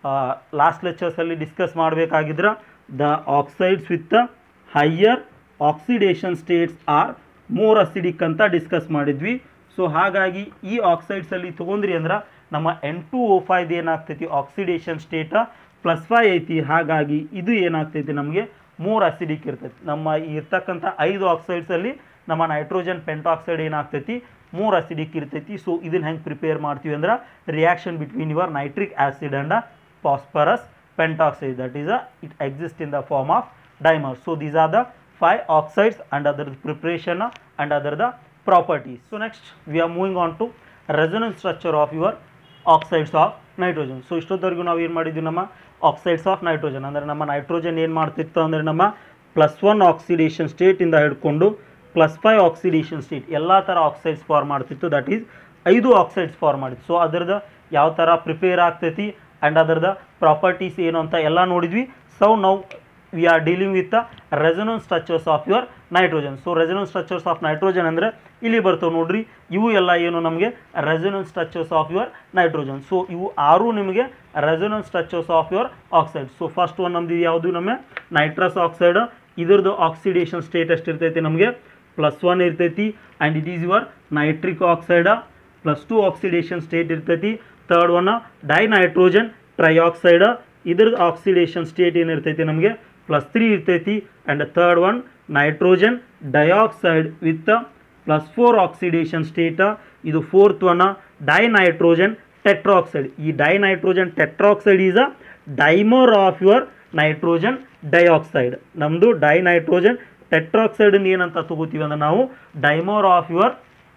ಲಾಸ್ಟ್ ಲೆಕ್ಚರ್ಸಲ್ಲಿ ಡಿಸ್ಕಸ್ ಮಾಡಬೇಕಾಗಿದ್ರೆ the oxides with higher oxidation states are more acidic ಅಂತ ಡಿಸ್ಕಸ್ ಮಾಡಿದ್ವಿ. ಸೊ ಹಾಗಾಗಿ ಈ ಆಕ್ಸೈಡ್ಸಲ್ಲಿ ತೊಗೊಂಡ್ರಿ ಅಂದ್ರೆ ನಮ್ಮ ಎನ್ ಟು ಓ ಫೈವ್ ಏನಾಗ್ತೈತಿ ಆಕ್ಸಿಡೇಷನ್ ಸ್ಟೇಟ ಪ್ಲಸ್ ಫೈವ್ ಐತಿ. ಹಾಗಾಗಿ ಇದು ಏನಾಗ್ತೈತಿ ನಮಗೆ ಮೋರ್ ಅಸಿಡಿಕ್ ಇರ್ತೈತಿ. ನಮ್ಮ ಇರ್ತಕ್ಕಂಥ ಐದು ಆಕ್ಸೈಡ್ಸಲ್ಲಿ ನಮ್ಮ ನೈಟ್ರೋಜನ್ ಪೆಂಟಾಕ್ಸೈಡ್ ಏನಾಗ್ತೈತಿ ಮೋರ್ ಅಸಿಡಿಕ್ ಇರ್ತೈತಿ. ಸೊ ಇದನ್ನು ಹೆಂಗೆ ಪ್ರಿಪೇರ್ ಮಾಡ್ತೀವಿ ಅಂದ್ರೆ reaction between your nitric acid and phosphorus pentoxide, that is a it exists in the form of dimer. So these are the five oxides and other preparation and other the properties. So next we are moving on to resonance structure of your oxides of nitrogen. So ಇಷ್ಟೊತ್ತವರೆಗೂ ನಾವು ಏನು ಮಾಡಿದ್ವಿ ನಮ್ಮ oxides of nitrogen ಅಂದರೆ ನಮ್ಮ nitrogen ಏನು ಮಾಡ್ತಿತ್ತು ಅಂದರೆ ನಮ್ಮ ಪ್ಲಸ್ ಒನ್ ಆಕ್ಸಿಡೇಷನ್ ಸ್ಟೇಟಿಂದ ಹಿಡ್ಕೊಂಡು ಪ್ಲಸ್ ಫೈವ್ ಆಕ್ಸಿಡೇಷನ್ ಸ್ಟೇಟ್ ಎಲ್ಲ ಥರ ಆಕ್ಸೈಡ್ಸ್ ಫಾರ್ಮ್ ಮಾಡ್ತಿತ್ತು. ದಟ್ ಈಸ್ ಐದು ಆಕ್ಸೈಡ್ಸ್ ಫಾರ್ಮ್ ಮಾಡಿತ್ತು. ಸೊ ಅದರದ್ದು ಯಾವ ಥರ ಪ್ರಿಪೇರ್ ಆಗ್ತೈತಿ ಆ್ಯಂಡ್ ಅದರದ ಪ್ರಾಪರ್ಟೀಸ್ ಏನು ಅಂತ ಎಲ್ಲ ನೋಡಿದ್ವಿ. ಸೊ ನಾವು we are dealing with the resonance structures of your nitrogen. So resonance structures of nitrogen ಅಂದರೆ ಇಲ್ಲಿ ಬರ್ತವೆ ನೋಡ್ರಿ, ಇವು ಎಲ್ಲ ಏನು ನಮಗೆ resonance structures of your nitrogen. So ಇವು ಆರು ನಿಮಗೆ resonance structures of your oxide. So first one ನಮ್ದು ಯಾವುದು ನಮ್ಮ ನೈಟ್ರಸ್ ಆಕ್ಸೈಡ್. ಇದ್ರದ್ದು ಆಕ್ಸಿಡೇಷನ್ ಸ್ಟೇಟ್ ಎಷ್ಟು ಇರ್ತೈತಿ ನಮಗೆ ಪ್ಲಸ್ ಒನ್ ಇರ್ತೈತಿ and it is your nitric oxide. Plus two oxidation state ಇರ್ತೈತಿ. Third one dinitrogen trioxide. ಇದ್ರದ್ದು ಆಕ್ಸಿಡೇಷನ್ ಸ್ಟೇಟ್ ಏನಿರ್ತೈತಿ ನಮಗೆ ಪ್ಲಸ್ ತ್ರೀ ಇರ್ತೈತಿ. And third one nitrogen dioxide with plus four oxidation state. ಇದು ಫೋರ್ತ್ ಒನ್ ಡೈನೈಟ್ರೋಜನ್ ಟೆಟ್ರಾಕ್ಸೈಡ್. ಈ dinitrogen tetroxide is a dimer of your nitrogen dioxide. ನಮ್ಮದು dinitrogen ಟೆಟ್ರಾಕ್ಸೈಡನ್ನು ಏನಂತ ತಗೋತೀವಿ ಅಂದ್ರೆ ನಾವು dimer of your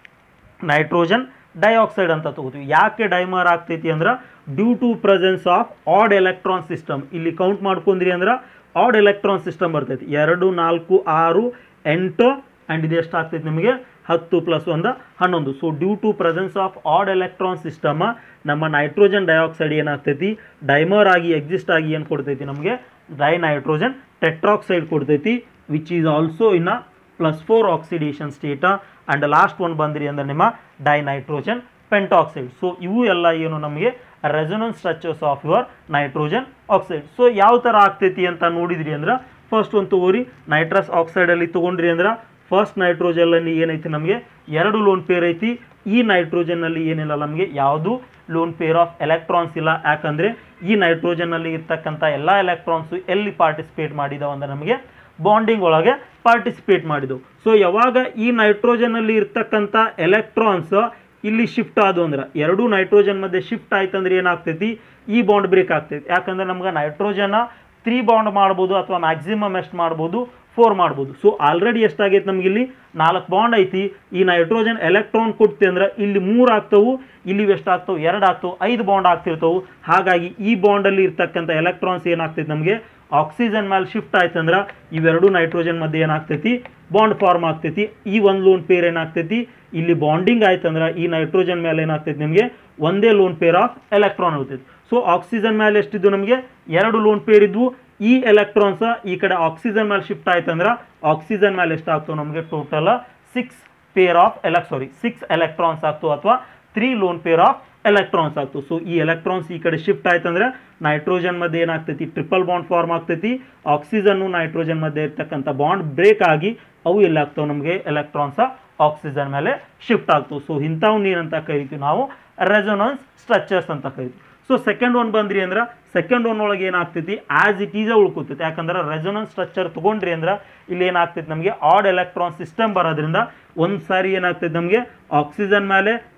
nitrogen dioxide ಅಂತ ತಗೋತೀವಿ. ಯಾಕೆ ಡೈಮರ್ ಆಗ್ತೈತಿ ಅಂದ್ರೆ due to presence of odd electron system. ಇಲ್ಲಿ ಕೌಂಟ್ ಮಾಡ್ಕೊಂಡ್ರಿ ಅಂದ್ರೆ ಆಡ್ ಎಲೆಕ್ಟ್ರಾನ್ ಸಿಸ್ಟಮ್ ಬರ್ತೈತಿ. ಎರಡು ನಾಲ್ಕು ಆರು ಎಂಟು ಆ್ಯಂಡ್ ಇದು ಎಷ್ಟು ಆಗ್ತೈತಿ ನಿಮಗೆ ಹತ್ತು ಪ್ಲಸ್ ಒಂದು ಹನ್ನೊಂದು. So due to presence of odd electron system ನಮ್ಮ ನೈಟ್ರೋಜನ್ ಡೈಆಕ್ಸೈಡ್ ಏನಾಗ್ತೈತಿ ಡೈಮರ್ ಆಗಿ ಎಕ್ಸಿಸ್ಟ್ ಆಗಿ ಏನು ಕೊಡ್ತೈತಿ ನಮಗೆ ಡೈನೈಟ್ರೋಜನ್ ಟೆಟ್ರಾಕ್ಸೈಡ್ ಕೊಡ್ತೈತಿ which is also in a plus four oxidation state. And last one ಬಂದ್ರಿ ಅಂದರೆ ನಿಮ್ಮ ಡೈನೈಟ್ರೋಜನ್ ಪೆಂಟಾಕ್ಸೈಡ್. ಸೊ ಇವು ಎಲ್ಲ ಏನು ನಮಗೆ resonance structures of your nitrogen oxide. So ಯಾವ ಥರ ಆಗ್ತೈತಿ ಅಂತ ನೋಡಿದ್ರಿ ಅಂದ್ರೆ ಫಸ್ಟ್ ಒಂದು ತಗೋರಿ ನೈಟ್ರಸ್ ಆಕ್ಸೈಡಲ್ಲಿ ತೊಗೊಂಡ್ರಿ ಅಂದ್ರೆ ಫಸ್ಟ್ ನೈಟ್ರೋಜನಲ್ಲಿ ಏನೈತಿ ನಮಗೆ ಎರಡು ಲೋನ್ ಪೇರ್ ಐತಿ. ಈ ನೈಟ್ರೋಜನ್ನಲ್ಲಿ ಏನಿಲ್ಲ ನಮಗೆ ಯಾವುದು ಲೋನ್ ಪೇರ್ ಆಫ್ ಎಲೆಕ್ಟ್ರಾನ್ಸ್ ಇಲ್ಲ. ಯಾಕಂದರೆ ಈ ನೈಟ್ರೋಜನ್ನಲ್ಲಿ ಇರ್ತಕ್ಕಂಥ ಎಲ್ಲ ಎಲೆಕ್ಟ್ರಾನ್ಸು ಎಲ್ಲಿ ಪಾರ್ಟಿಸಿಪೇಟ್ ಮಾಡಿದಾವೆ ಅಂದರೆ ನಮಗೆ ಬಾಂಡಿಂಗ್ ಒಳಗೆ ಪಾರ್ಟಿಸಿಪೇಟ್ ಮಾಡಿದವು. ಸೊ ಯಾವಾಗ ಈ ನೈಟ್ರೋಜನ್ನಲ್ಲಿ ಇರ್ತಕ್ಕಂಥ ಎಲೆಕ್ಟ್ರಾನ್ಸ್ ಇಲ್ಲಿ ಶಿಫ್ಟ್ ಆದವು ಅಂದ್ರೆ ಎರಡೂ ನೈಟ್ರೋಜನ್ ಮಧ್ಯೆ ಶಿಫ್ಟ್ ಆಯ್ತು ಅಂದ್ರೆ ಏನಾಗ್ತೈತಿ ಈ ಬಾಂಡ್ ಬ್ರೇಕ್ ಆಗ್ತೈತಿ. ಯಾಕಂದರೆ ನಮ್ಗೆ ನೈಟ್ರೋಜನ್ನ ತ್ರೀ ಬಾಂಡ್ ಮಾಡ್ಬೋದು ಅಥವಾ ಮ್ಯಾಕ್ಸಿಮಮ್ ಎಷ್ಟು ಮಾಡ್ಬೋದು ಫೋರ್ ಮಾಡ್ಬೋದು. ಸೊ ಆಲ್ರೆಡಿ ಎಷ್ಟಾಗೈತೆ ನಮ್ಗೆ ಇಲ್ಲಿ ನಾಲ್ಕು ಬಾಂಡ್ ಐತಿ. ಈ ನೈಟ್ರೋಜನ್ ಎಲೆಕ್ಟ್ರಾನ್ ಕೊಡ್ತಿ ಅಂದ್ರೆ ಇಲ್ಲಿ ಮೂರು ಆಗ್ತವು, ಇಲ್ಲಿ ಎಷ್ಟಾಗ್ತವೆ ಎರಡು ಆಗ್ತವೆ, ಐದು ಬಾಂಡ್ ಆಗ್ತಿರ್ತವೆ. ಹಾಗಾಗಿ ಈ ಬಾಂಡಲ್ಲಿ ಇರ್ತಕ್ಕಂಥ ಎಲೆಕ್ಟ್ರಾನ್ಸ್ ಏನಾಗ್ತೈತಿ ನಮಗೆ ಆಕ್ಸಿಜನ್ ಮೇಲೆ ಶಿಫ್ಟ್ ಆಯ್ತು ಅಂದ್ರೆ ಇವೆರಡು ನೈಟ್ರೋಜನ್ ಮಧ್ಯೆ ಏನಾಗ್ತೈತಿ ಬಾಂಡ್ ಫಾರ್ಮ್ ಆಗ್ತೈತಿ. ಈ ಒಂದು ಲೋನ್ ಪೇರ್ ಏನಾಗ್ತೈತಿ ಇಲ್ಲಿ ಬಾಂಡಿಂಗ್ ಆಯ್ತು ಅಂದ್ರೆ ಈ ನೈಟ್ರೋಜನ್ ಮೇಲೆ ಏನಾಗ್ತೈತಿ ನಿಮಗೆ ಒಂದೇ ಲೋನ್ ಪೇರ್ ಆಫ್ ಎಲೆಕ್ಟ್ರಾನ್ ಇರ್ತೈತಿ. ಸೊ ಆಕ್ಸಿಜನ್ ಮೇಲೆ ಎಷ್ಟಿದ್ವು ನಮಗೆ ಎರಡು ಲೋನ್ ಪೇರ್ ಇದ್ವು. ಈ ಎಲೆಕ್ಟ್ರಾನ್ಸ್ ಈ ಕಡೆ ಆಕ್ಸಿಜನ್ ಮೇಲೆ ಶಿಫ್ಟ್ ಆಯ್ತು ಅಂದ್ರೆ ಆಕ್ಸಿಜನ್ ಮೇಲೆ ಎಷ್ಟಾಗ್ತವೆ ನಮಗೆ ಟೋಟಲ್ ಸಿಕ್ಸ್ ಪೇರ್ ಆಫ್ ಎಲೆಕ್ ಸಾರಿ ಸಿಕ್ಸ್ ಎಲೆಕ್ಟ್ರಾನ್ಸ್ ಆಗ್ತವೆ ಅಥವಾ three lone pair of electrons ಆಗ್ತವೆ. ಸೊ ಈ ಎಲೆಕ್ಟ್ರಾನ್ಸ್ ಈ ಕಡೆ ಶಿಫ್ಟ್ ಆಯ್ತು ಅಂದ್ರೆ ನೈಟ್ರೋಜನ್ ಮಧ್ಯೆ ಏನಾಗ್ತೈತಿ ಟ್ರಿಪಲ್ ಬಾಂಡ್ ಫಾರ್ಮ್ ಆಗ್ತೈತಿ. ಆಕ್ಸಿಜನ್ನು ನೈಟ್ರೋಜನ್ ಮಧ್ಯೆ ಇರ್ತಕ್ಕಂಥ ಬಾಂಡ್ ಬ್ರೇಕ್ ಆಗಿ ಅವು ಎಲ್ಲಾಗ್ತವೆ ನಮಗೆ ಎಲೆಕ್ಟ್ರಾನ್ಸ್ ಆಕ್ಸಿಜನ್ ಮೇಲೆ ಶಿಫ್ಟ್ ಆಗ್ತವೆ. ಸೊ ಇಂಥವ್ನ ಏನಂತ ಕರಿತೀವಿ ನಾವು ರೆಸೊನೆನ್ಸ್ ಸ್ಟ್ರಕ್ಚರ್ಸ್ ಅಂತ ಕರಿತೀವಿ. ಸೊ ಸೆಕೆಂಡ್ ಒನ್ ಬಂದ್ರಿ ಅಂದ್ರೆ ಸೆಕೆಂಡ್ ಒನ್ ಒಳಗೆ ಏನಾಗ್ತೈತಿ ಆ್ಯಸ್ ಇಟ್ ಈಸ್ ಉಳ್ಕೊತೈತಿ. ಯಾಕಂದ್ರೆ ರೆಸೊನೆನ್ಸ್ ಸ್ಟ್ರಕ್ಚರ್ ತೊಗೊಂಡ್ರಿ ಅಂದ್ರೆ ಇಲ್ಲಿ ಏನಾಗ್ತೈತಿ ನಮಗೆ ಆಡ್ ಎಲೆಕ್ಟ್ರಾನ್ ಸಿಸ್ಟಮ್ ಬರೋದ್ರಿಂದ ಒಂದು ಸಾರಿ ಏನಾಗ್ತೈತಿ ನಮಗೆ ಆಕ್ಸಿಜನ್ ಮೇಲೆ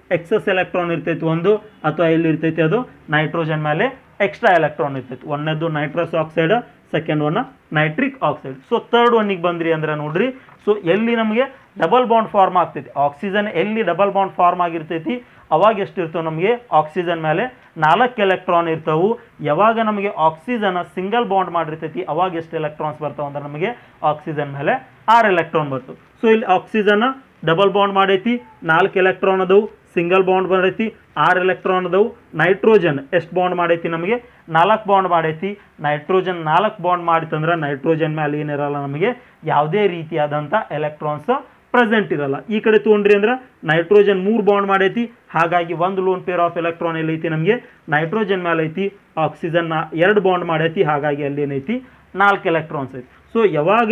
ಎಕ್ಸಸ್ ಎಲೆಕ್ಟ್ರಾನ್ ಇರ್ತೈತಿ ಒಂದು, ಅಥವಾ ಇಲ್ಲಿ ಇರ್ತೈತಿ ಅದು ನೈಟ್ರೋಜನ್ ಮೇಲೆ ಎಕ್ಸ್ಟ್ರಾ ಎಲೆಕ್ಟ್ರಾನ್ ಇರ್ತೈತಿ. ಒಂದನೇದು nitrous oxide, second one nitric oxide. So third ಒನ್ನಿಗೆ ಬಂದ್ರಿ ಅಂದ್ರೆ ನೋಡ್ರಿ, ಸೊ ಎಲ್ಲಿ ನಮಗೆ ಡಬಲ್ ಬಾಂಡ್ ಫಾರ್ಮ್ ಆಗ್ತೈತಿ, ಆಕ್ಸಿಜನ್ ಎಲ್ಲಿ ಡಬಲ್ ಬಾಂಡ್ ಫಾರ್ಮ್ ಆಗಿರ್ತೈತಿ ಅವಾಗ ಎಷ್ಟಿರ್ತವೆ ನಮಗೆ ಆಕ್ಸಿಜನ್ ಮೇಲೆ ನಾಲ್ಕು ಎಲೆಕ್ಟ್ರಾನ್ ಇರ್ತವು. ಯಾವಾಗ ನಮಗೆ ಆಕ್ಸಿಜನ್ ಸಿಂಗಲ್ ಬಾಂಡ್ ಮಾಡಿರ್ತೈತಿ ಅವಾಗ ಎಷ್ಟು ಎಲೆಕ್ಟ್ರಾನ್ಸ್ ಬರ್ತಾವೆ ಅಂದ್ರೆ ನಮಗೆ ಆಕ್ಸಿಜನ್ ಮೇಲೆ ಆರು ಎಲೆಕ್ಟ್ರಾನ್ ಬರ್ತವೆ. ಸೊ ಇಲ್ಲಿ ಆಕ್ಸಿಜನ್ ಡಬಲ್ ಬಾಂಡ್ ಮಾಡೈತಿ, ನಾಲ್ಕು ಎಲೆಕ್ಟ್ರಾನ್ ಅದವು, ಸಿಂಗಲ್ ಬಾಂಡ್ ಮಾಡೈತಿ, ಆರು ಎಲೆಕ್ಟ್ರಾನ್ ಅದವು. ನೈಟ್ರೋಜನ್ ಎಷ್ಟು ಬಾಂಡ್ ಮಾಡೈತಿ ನಮಗೆ ನಾಲ್ಕು ಬಾಂಡ್ ಮಾಡೈತಿ. ನೈಟ್ರೋಜನ್ ನಾಲ್ಕು ಬಾಂಡ್ ಮಾಡಿತಂದ್ರೆ ನೈಟ್ರೋಜನ್ ಮೇಲೆ ಏನಿರಲ್ಲ ನಮಗೆ ಯಾವುದೇ ರೀತಿಯಾದಂಥ ಎಲೆಕ್ಟ್ರಾನ್ಸ್ ಪ್ರೆಸೆಂಟ್ ಇರಲ್ಲ. ಈ ಕಡೆ ತೊಗೊಂಡ್ರಿ ಅಂದ್ರೆ ನೈಟ್ರೋಜನ್ ಮೂರು ಬಾಂಡ್ ಮಾಡೈತಿ, ಹಾಗಾಗಿ ಒಂದು ಲೋನ್ ಪೇರ್ ಆಫ್ ಎಲೆಕ್ಟ್ರಾನ್ ಎಲ್ಲೈತಿ ನಮಗೆ ನೈಟ್ರೋಜನ್ ಮೇಲೆ ಐತಿ. ಆಕ್ಸಿಜನ್ ಎರಡು ಬಾಂಡ್ ಮಾಡೈತಿ, ಹಾಗಾಗಿ ಅಲ್ಲಿ ಏನೈತಿ ನಾಲ್ಕು ಎಲೆಕ್ಟ್ರಾನ್ಸ್ ಐತಿ. ಸೊ ಯಾವಾಗ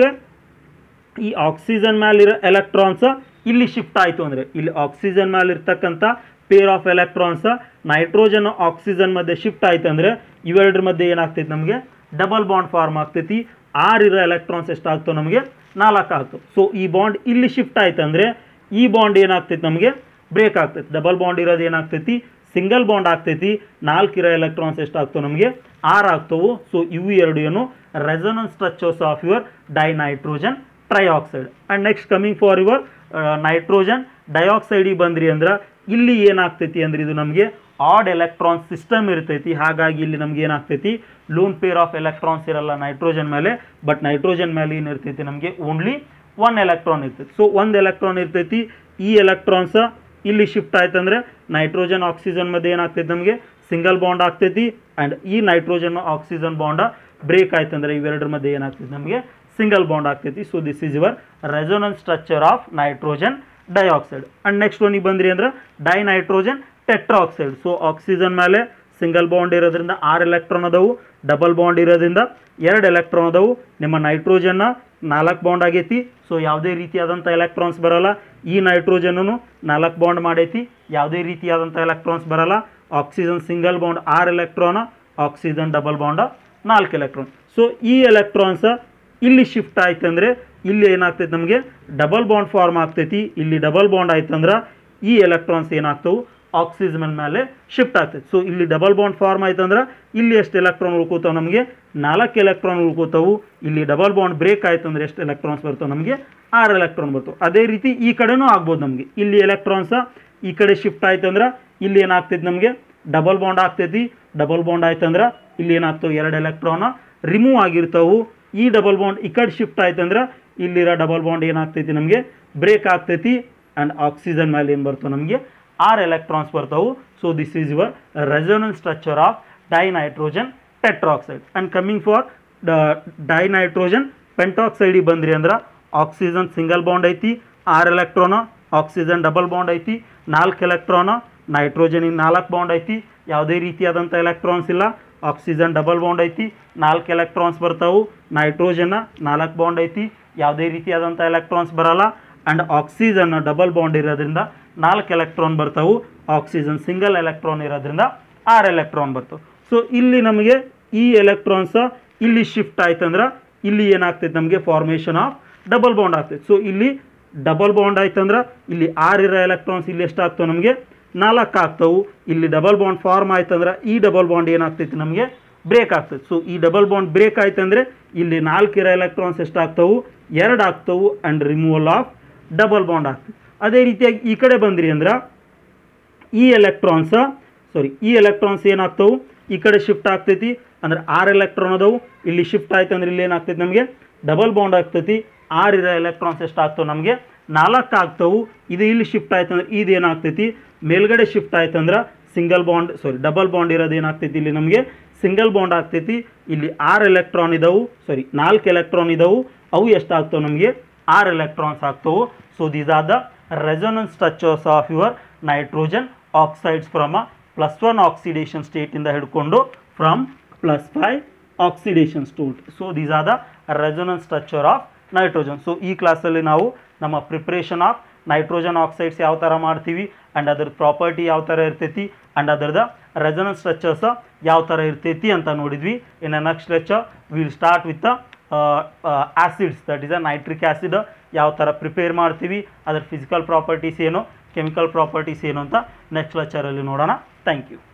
ಈ ಆಕ್ಸಿಜನ್ ಮೇಲಿರೋ ಎಲೆಕ್ಟ್ರಾನ್ಸ್ ಇಲ್ಲಿ ಶಿಫ್ಟ್ ಆಯಿತು ಅಂದರೆ, ಇಲ್ಲಿ ಆಕ್ಸಿಜನ್ ಮೇಲೆ ಇರ್ತಕ್ಕಂಥ pair of electrons nitrogen oxygen ಮಧ್ಯೆ ಶಿಫ್ಟ್ ಆಯ್ತು ಅಂದರೆ ಇವೆರಡರ ಮಧ್ಯೆ ಏನಾಗ್ತೈತಿ ನಮಗೆ ಡಬಲ್ ಬಾಂಡ್ ಫಾರ್ಮ್ ಆಗ್ತೈತಿ. ಆರು ಇರೋ ಎಲೆಕ್ಟ್ರಾನ್ಸ್ ಎಷ್ಟಾಗ್ತವೆ ನಮಗೆ ನಾಲ್ಕು ಆಗ್ತವೆ. ಸೊ ಈ ಬಾಂಡ್ ಇಲ್ಲಿ ಶಿಫ್ಟ್ ಆಯ್ತು ಅಂದರೆ ಈ ಬಾಂಡ್ ಏನಾಗ್ತೈತಿ ನಮಗೆ ಬ್ರೇಕ್ ಆಗ್ತೈತಿ. ಡಬಲ್ ಬಾಂಡ್ ಇರೋದು ಏನಾಗ್ತೈತಿ ಸಿಂಗಲ್ ಬಾಂಡ್ ಆಗ್ತೈತಿ. ನಾಲ್ಕು ಇರೋ ಎಲೆಕ್ಟ್ರಾನ್ಸ್ ಎಷ್ಟಾಗ್ತವೆ ನಮಗೆ ಆರು ಆಗ್ತವೆ. ಸೊ ಇವು ಎರಡು ಏನು resonance structures of your dinitrogen trioxide. And next coming for your nitrogen ಡೈಆಕ್ಸೈಡಿಗೆ ಬಂದ್ರಿ ಅಂದ್ರೆ ಇಲ್ಲಿ ಏನಾಗ್ತೈತಿ ಅಂದ್ರೆ ಇದು ನಮಗೆ ಆಡ್ ಎಲೆಕ್ಟ್ರಾನ್ ಸಿಸ್ಟಮ್ ಇರ್ತೈತಿ. ಹಾಗಾಗಿ ಇಲ್ಲಿ ನಮ್ಗೆ ಏನಾಗ್ತೈತಿ ಲೋನ್ ಪೇರ್ ಆಫ್ ಎಲೆಕ್ಟ್ರಾನ್ಸ್ ಇರಲ್ಲ ನೈಟ್ರೋಜನ್ ಮೇಲೆ, ಬಟ್ ನೈಟ್ರೋಜನ್ ಮೇಲೆ ಏನಿರ್ತೈತಿ ನಮಗೆ ಓನ್ಲಿ ಒನ್ ಎಲೆಕ್ಟ್ರಾನ್ ಇರ್ತೈತಿ. ಸೊ ಒಂದು ಎಲೆಕ್ಟ್ರಾನ್ ಇರ್ತೈತಿ. ಈ ಎಲೆಕ್ಟ್ರಾನ್ಸ್ ಇಲ್ಲಿ ಶಿಫ್ಟ್ ಆಯ್ತು ಅಂದರೆ ನೈಟ್ರೋಜನ್ ಆಕ್ಸಿಜನ್ ಮಧ್ಯೆ ಏನಾಗ್ತೈತಿ ನಮಗೆ ಸಿಂಗಲ್ ಬಾಂಡ್ ಆಗ್ತೈತಿ. ಆ್ಯಂಡ್ ಈ ನೈಟ್ರೋಜನ್ ಆಕ್ಸಿಜನ್ ಬಾಂಡ್ ಬ್ರೇಕ್ ಆಯ್ತು ಅಂದರೆ ಇವೆರಡರ ಮಧ್ಯೆ ಏನಾಗ್ತೈತಿ ನಮಗೆ ಸಿಂಗಲ್ ಬಾಂಡ್ ಆಗ್ತೈತಿ. So this is your resonance structure of nitrogen dioxide. And next ಒನಿಗೆ ಬಂದ್ರಿ ಅಂದ್ರೆ ಡೈನೈಟ್ರೋಜನ್ ಟೆಟ್ರಾಕ್ಸೈಡ್. ಸೊ ಆಕ್ಸಿಜನ್ ಮೇಲೆ ಸಿಂಗಲ್ ಬಾಂಡ್ ಇರೋದ್ರಿಂದ ಆರು ಎಲೆಕ್ಟ್ರಾನ್ ಅದಾವು, ಡಬಲ್ ಬಾಂಡ್ ಇರೋದ್ರಿಂದ ಎರಡು ಎಲೆಕ್ಟ್ರಾನ್ ಅದಾವು. ನಿಮ್ಮ ನೈಟ್ರೋಜನ್ನ ನಾಲ್ಕು ಬಾಂಡ್ ಆಗೈತಿ. ಸೊ ಯಾವುದೇ ರೀತಿಯಾದಂಥ ಎಲೆಕ್ಟ್ರಾನ್ಸ್ ಬರೋಲ್ಲ. ಈ ನೈಟ್ರೋಜನ್ನು ನಾಲ್ಕು ಬಾಂಡ್ ಮಾಡೈತಿ, ಯಾವುದೇ ರೀತಿಯಾದಂಥ ಎಲೆಕ್ಟ್ರಾನ್ಸ್ ಬರೋಲ್ಲ. ಆಕ್ಸಿಜನ್ ಸಿಂಗಲ್ ಬಾಂಡ್ ಆರು ಎಲೆಕ್ಟ್ರಾನ್, ಆಕ್ಸಿಜನ್ ಡಬಲ್ ಬಾಂಡ್ ನಾಲ್ಕು ಎಲೆಕ್ಟ್ರಾನ್. ಸೊ ಈ ಎಲೆಕ್ಟ್ರಾನ್ಸ್ ಇಲ್ಲಿ ಶಿಫ್ಟ್ ಆಯ್ತು ಅಂದರೆ ಇಲ್ಲಿ ಏನಾಗ್ತೈತಿ ನಮಗೆ ಡಬಲ್ ಬಾಂಡ್ ಫಾರ್ಮ್ ಆಗ್ತೈತಿ. ಇಲ್ಲಿ ಡಬಲ್ ಬಾಂಡ್ ಆಯ್ತು ಅಂದ್ರೆ ಈ ಎಲೆಕ್ಟ್ರಾನ್ಸ್ ಏನಾಗ್ತವೆ ಆಕ್ಸಿಜನ್ ಮೇಲೆ ಶಿಫ್ಟ್ ಆಗ್ತೈತಿ. ಸೊ ಇಲ್ಲಿ ಡಬಲ್ ಬಾಂಡ್ ಫಾರ್ಮ್ ಆಯ್ತು ಅಂದ್ರೆ ಇಲ್ಲಿ ಎಷ್ಟು ಎಲೆಕ್ಟ್ರಾನ್ ಉಳ್ಕೋತಾವೆ ನಮಗೆ ನಾಲ್ಕು ಎಲೆಕ್ಟ್ರಾನ್ ಉಳ್ಕೋತಾವು. ಇಲ್ಲಿ ಡಬಲ್ ಬಾಂಡ್ ಬ್ರೇಕ್ ಆಯ್ತು ಅಂದರೆ ಎಷ್ಟು ಎಲೆಕ್ಟ್ರಾನ್ಸ್ ಬರ್ತವೆ ನಮಗೆ ಆರು ಎಲೆಕ್ಟ್ರಾನ್ ಬರ್ತವೆ. ಅದೇ ರೀತಿ ಈ ಕಡೆನೂ ಆಗ್ಬೋದು ನಮಗೆ. ಇಲ್ಲಿ ಎಲೆಕ್ಟ್ರಾನ್ಸ್ ಈ ಕಡೆ ಶಿಫ್ಟ್ ಆಯ್ತು ಅಂದ್ರೆ ಇಲ್ಲಿ ಏನಾಗ್ತೈತಿ ನಮಗೆ ಡಬಲ್ ಬಾಂಡ್ ಆಗ್ತೈತಿ. ಡಬಲ್ ಬಾಂಡ್ ಆಯ್ತು ಅಂದ್ರೆ ಇಲ್ಲಿ ಏನಾಗ್ತವೆ ಎರಡು ಎಲೆಕ್ಟ್ರಾನ್ ರಿಮೂವ್ ಆಗಿರ್ತಾವು. ಈ ಡಬಲ್ ಬಾಂಡ್ ಈ ಕಡೆ ಶಿಫ್ಟ್ ಆಯ್ತು ಅಂದ್ರೆ ಇಲ್ಲಿರೋ ಡಬಲ್ ಬಾಂಡ್ ಏನಾಗ್ತೈತಿ ನಮಗೆ ಬ್ರೇಕ್ ಆಗ್ತೈತಿ. ಆ್ಯಂಡ್ ಆಕ್ಸಿಜನ್ ಮೇಲೆ ಏನು ಬರ್ತವೆ ನಮಗೆ ಆರು ಎಲೆಕ್ಟ್ರಾನ್ಸ್ ಬರ್ತಾವು. So this is your resonance structure of dinitrogen tetroxide. And coming for the dinitrogen ಪೆಂಟಾಕ್ಸೈಡಿಗೆ ಬಂದ್ರಿ ಅಂದ್ರೆ ಆಕ್ಸಿಜನ್ ಸಿಂಗಲ್ ಬಾಂಡ್ ಐತಿ, ಆರು ಎಲೆಕ್ಟ್ರಾನ. ಆಕ್ಸಿಜನ್ ಡಬಲ್ ಬಾಂಡ್ ಐತಿ, ನಾಲ್ಕು ಎಲೆಕ್ಟ್ರಾನ. ನೈಟ್ರೋಜನಿಗೆ ನಾಲ್ಕು ಬಾಂಡ್ ಐತಿ, ಯಾವುದೇ ರೀತಿಯಾದಂಥ ಎಲೆಕ್ಟ್ರಾನ್ಸ್ ಇಲ್ಲ. ಆಕ್ಸಿಜನ್ ಡಬಲ್ ಬಾಂಡ್ ಐತಿ, ನಾಲ್ಕು ಎಲೆಕ್ಟ್ರಾನ್ಸ್ ಬರ್ತಾವು. ನೈಟ್ರೋಜನ್ನ ನಾಲ್ಕು ಬಾಂಡ್ ಐತಿ, ಯಾವುದೇ ರೀತಿಯಾದಂಥ ಎಲೆಕ್ಟ್ರಾನ್ಸ್ ಬರಲ್ಲ. ಆ್ಯಂಡ್ ಆಕ್ಸಿಜನ್ ಡಬಲ್ ಬಾಂಡ್ ಇರೋದ್ರಿಂದ ನಾಲ್ಕು ಎಲೆಕ್ಟ್ರಾನ್ ಬರ್ತಾವು. ಆಕ್ಸಿಜನ್ ಸಿಂಗಲ್ ಎಲೆಕ್ಟ್ರಾನ್ ಇರೋದ್ರಿಂದ ಆರು ಎಲೆಕ್ಟ್ರಾನ್ ಬರ್ತವೆ. ಸೊ ಇಲ್ಲಿ ನಮಗೆ ಈ ಎಲೆಕ್ಟ್ರಾನ್ಸ್ ಇಲ್ಲಿ ಶಿಫ್ಟ್ ಆಯ್ತು ಅಂದ್ರೆ ಇಲ್ಲಿ ಏನಾಗ್ತೈತೆ ನಮಗೆ ಫಾರ್ಮೇಷನ್ ಆಫ್ ಡಬಲ್ ಬಾಂಡ್ ಆಗ್ತೈತೆ. ಸೊ ಇಲ್ಲಿ ಡಬಲ್ ಬಾಂಡ್ ಆಯ್ತು ಅಂದ್ರೆ ಇಲ್ಲಿ ಆರು ಇರೋ ಎಲೆಕ್ಟ್ರಾನ್ಸ್ ಇಲ್ಲಿ ಎಷ್ಟಾಗ್ತವೆ ನಮಗೆ ನಾಲ್ಕು ಆಗ್ತವೆ. ಇಲ್ಲಿ ಡಬಲ್ ಬಾಂಡ್ ಫಾರ್ಮ್ ಆಯ್ತು ಅಂದ್ರೆ ಈ ಡಬಲ್ ಬಾಂಡ್ ಏನಾಗ್ತೈತಿ ನಮಗೆ ಬ್ರೇಕ್ ಆಗ್ತೈತೆ. ಸೊ ಈ ಡಬಲ್ ಬಾಂಡ್ ಬ್ರೇಕ್ ಆಯ್ತು ಅಂದರೆ ಇಲ್ಲಿ ನಾಲ್ಕು ಇರೋ ಎಲೆಕ್ಟ್ರಾನ್ಸ್ ಎಷ್ಟಾಗ್ತವೆ ಎರಡು ಆಗ್ತವೆ. And removal of double bond ಆಗ್ತದೆ. ಅದೇ ರೀತಿಯಾಗಿ ಈ ಕಡೆ ಬಂದ್ರಿ ಅಂದ್ರೆ ಈ ಎಲೆಕ್ಟ್ರಾನ್ಸ್ ಸಾರಿ ಈ ಎಲೆಕ್ಟ್ರಾನ್ಸ್ ಏನಾಗ್ತವೆ ಈ ಕಡೆ ಶಿಫ್ಟ್ ಆಗ್ತೈತಿ. ಅಂದ್ರೆ ಆರು ಎಲೆಕ್ಟ್ರಾನ್ ಅದಾವು, ಇಲ್ಲಿ ಶಿಫ್ಟ್ ಆಯ್ತು ಅಂದ್ರೆ ಇಲ್ಲಿ ಏನಾಗ್ತೈತಿ ನಮಗೆ ಡಬಲ್ ಬಾಂಡ್ ಆಗ್ತೈತಿ. ಆರು ಇರೋ ಎಲೆಕ್ಟ್ರಾನ್ಸ್ ಎಷ್ಟಾಗ್ತವೆ ನಮಗೆ ನಾಲ್ಕು ಆಗ್ತವೆ. ಇದು ಇಲ್ಲಿ ಶಿಫ್ಟ್ ಆಯ್ತು ಅಂದ್ರೆ ಇದು ಏನಾಗ್ತೈತಿ ಮೇಲ್ಗಡೆ ಶಿಫ್ಟ್ ಆಯ್ತು ಅಂದ್ರೆ single bond sorry double bond ಇರೋದು ಏನಾಗ್ತೈತಿ ಇಲ್ಲಿ ನಮಗೆ ಸಿಂಗಲ್ ಬಾಂಡ್ ಆಗ್ತೈತಿ. ಇಲ್ಲಿ ಆರು ಎಲೆಕ್ಟ್ರಾನ್ ಇದಾವು ಸಾರಿ ನಾಲ್ಕು ಎಲೆಕ್ಟ್ರಾನ್ ಇದಾವು, ಅವು ಎಷ್ಟಾಗ್ತವೆ ನಮಗೆ ಆರು ಎಲೆಕ್ಟ್ರಾನ್ಸ್ ಆಗ್ತವೆ. So these are the resonance structures of your nitrogen oxides from a plus one oxidation ಸ್ಟೇಟಿಂದ ಹಿಡ್ಕೊಂಡು from plus five oxidation state. So these are the resonance structure of nitrogen. So ಈ ಕ್ಲಾಸಲ್ಲಿ ನಾವು ನಮ್ಮ ಪ್ರಿಪ್ರೇಷನ್ ಆಫ್ ನೈಟ್ರೋಜನ್ ಆಕ್ಸೈಡ್ಸ್ ಯಾವ ಥರ ಮಾಡ್ತೀವಿ and ಅದ್ರ ಪ್ರಾಪರ್ಟಿ ಯಾವ ಥರ ಇರ್ತೈತಿ ಆ್ಯಂಡ್ ಅದರದ ರೆಸೊನೆನ್ಸ್ ಸ್ಟ್ರಕ್ಚರ್ಸ್ ಯಾವ ಥರ ಇರ್ತೈತಿ ಅಂತ ನೋಡಿದ್ವಿ. In next lecture will start with acids, that is a nitric acid ಯಾವ ಥರ ಪ್ರಿಪೇರ್ ಮಾಡ್ತೀವಿ, ಅದರ ಫಿಸಿಕಲ್ ಪ್ರಾಪರ್ಟೀಸ್ ಏನು, ಕೆಮಿಕಲ್ ಪ್ರಾಪರ್ಟೀಸ್ ಏನು ಅಂತ ನೆಕ್ಸ್ಟ್ ಲೆಕ್ಚರಲ್ಲಿ ನೋಡೋಣ. Thank you.